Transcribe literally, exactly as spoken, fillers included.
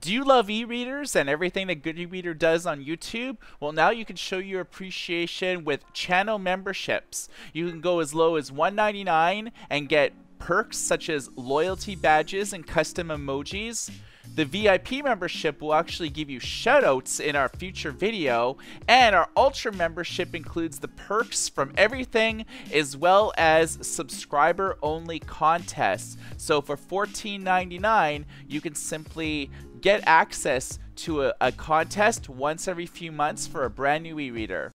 Do you love e-readers and everything that Good e-Reader does on YouTube? Well, now you can show your appreciation with channel memberships. You can go as low as one ninety-nine and get perks such as loyalty badges and custom emojis. The V I P membership will actually give you shoutouts in our future video, and our Ultra membership includes the perks from everything as well as subscriber only contests. So for fourteen ninety-nine, you can simply get access to a, a contest once every few months for a brand new e-reader.